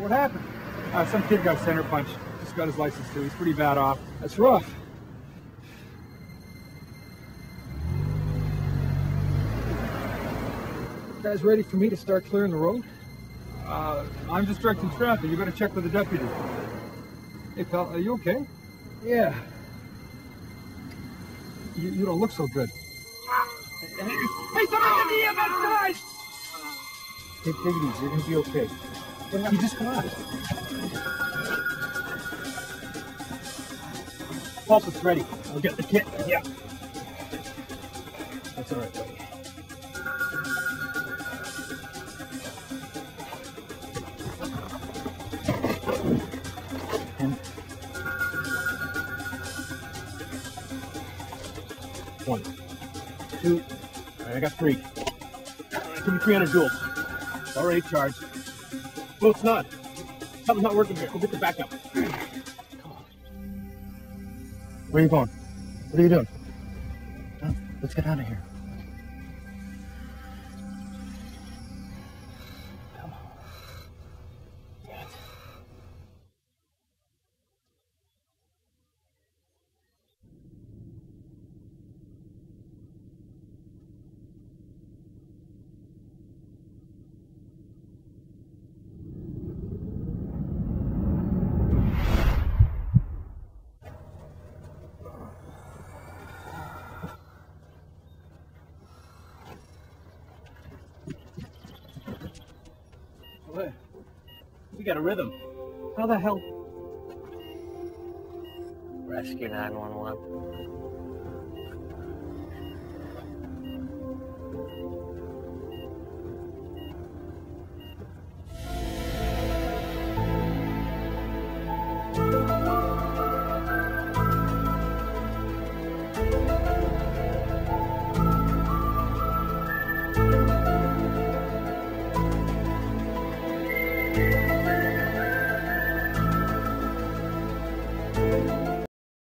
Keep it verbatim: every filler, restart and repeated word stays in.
What happened? Uh, some kid got center punched. Just got his license too. He's pretty bad off. That's rough. You guys ready for me to start clearing the road? Uh, I'm just directing traffic. You better check with the deputy. Hey, pal, are you okay? Yeah. You, you don't look so good. Hey, somebody get the E M S, guys! Take it easy. You're gonna be okay. You just come out. Pulse is ready. I'll get the kit. Yeah. That's all right, buddy. And one, two. All right, I got three. Give me three hundred joules. Already charged. Well, it's not. Something's not working here. Go get the backup. Come on. Where are you going? What are you doing? Huh? Let's get out of here. Come on. Yes. We got a rhythm. How the hell? Rescue nine one one.